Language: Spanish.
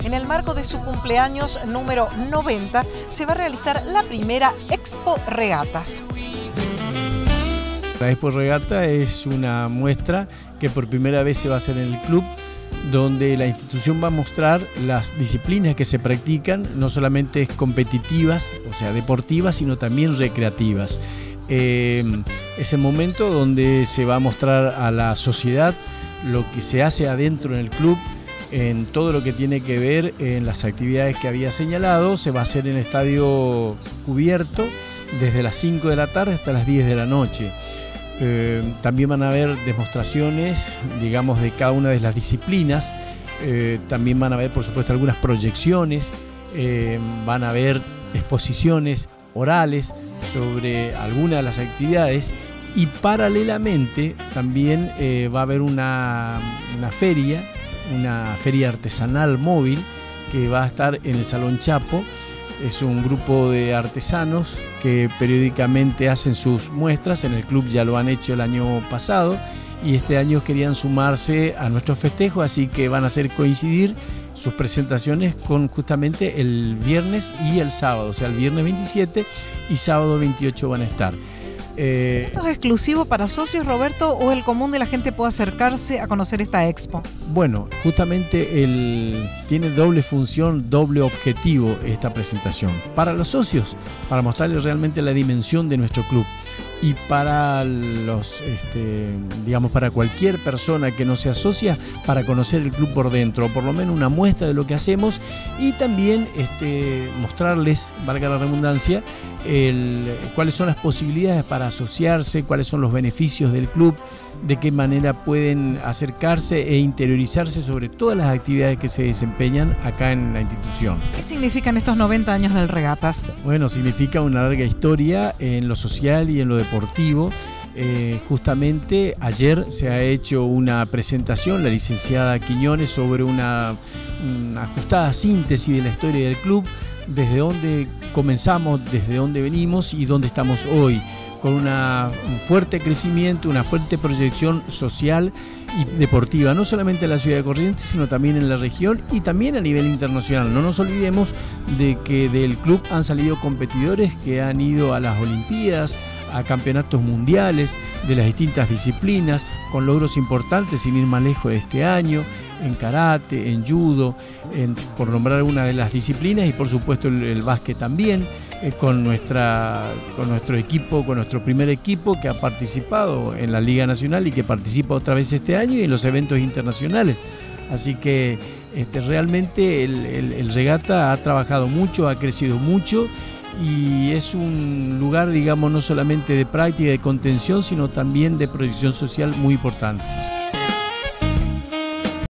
En el marco de su cumpleaños número 90 se va a realizar la primera Expo Regatas. La Expo Regata es una muestra que por primera vez se va a hacer en el club, donde la institución va a mostrar las disciplinas que se practican, no solamente competitivas, o sea, deportivas, sino también recreativas. Es el momento donde se va a mostrar a la sociedad lo que se hace adentro en el club, en todo lo que tiene que ver en las actividades que había señalado. Se va a hacer en estadio cubierto desde las 5 de la tarde hasta las 10 de la noche. También van a haber demostraciones, digamos, de cada una de las disciplinas. También van a haber, por supuesto, algunas proyecciones. Van a haber exposiciones orales sobre algunas de las actividades. Y paralelamente también va a haber una feria artesanal móvil que va a estar en el Salón Chapo. Es un grupo de artesanos que periódicamente hacen sus muestras. En el club ya lo han hecho el año pasado y este año querían sumarse a nuestro festejo, así que van a hacer coincidir sus presentaciones con justamente el viernes y el sábado, o sea, el viernes 27 y sábado 28 van a estar. ¿Esto es exclusivo para socios, Roberto, o el común de la gente puede acercarse a conocer esta expo? Bueno, justamente tiene doble función, doble objetivo esta presentación. Para los socios, para mostrarles realmente la dimensión de nuestro club. Y para digamos, para cualquier persona que no se asocia, para conocer el club por dentro, o por lo menos una muestra de lo que hacemos, y también mostrarles, valga la redundancia, cuáles son las posibilidades para asociarse, cuáles son los beneficios del club, de qué manera pueden acercarse e interiorizarse sobre todas las actividades que se desempeñan acá en la institución. ¿Qué significan estos 90 años del Regatas? Bueno, significa una larga historia en lo social y en lo deportivo. Justamente ayer se ha hecho una presentación, la licenciada Quiñones, sobre una ajustada síntesis de la historia del club, desde dónde comenzamos, desde dónde venimos y dónde estamos hoy, con un fuerte crecimiento, una fuerte proyección social y deportiva, no solamente en la ciudad de Corrientes, sino también en la región y también a nivel internacional. No nos olvidemos de que del club han salido competidores que han ido a las Olimpiadas, a campeonatos mundiales de las distintas disciplinas, con logros importantes sin ir más lejos de este año, en karate, en judo, por nombrar una de las disciplinas, y por supuesto el básquet también, con nuestro equipo, con nuestro primer equipo que ha participado en la Liga Nacional y que participa otra vez este año y en los eventos internacionales. Así que realmente el Regata ha trabajado mucho, ha crecido mucho y es un lugar, digamos, no solamente de práctica y de contención, sino también de proyección social muy importante.